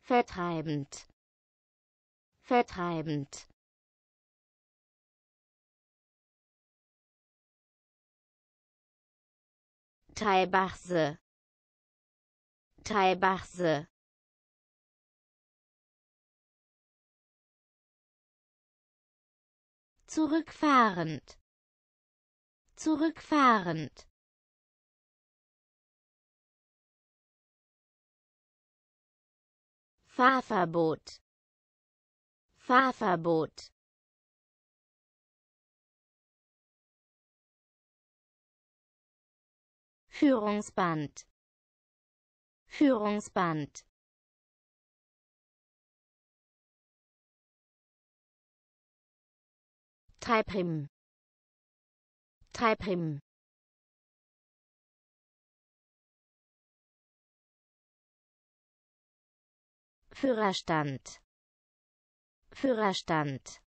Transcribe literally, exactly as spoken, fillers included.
vertreibend, vertreibend. Teilbachse, Teilbachse. Zurückfahrend, zurückfahrend. Fahrverbot, Fahrverbot. Führungsband, Führungsband. Teilprim, Teilprim. Führerstand, Führerstand.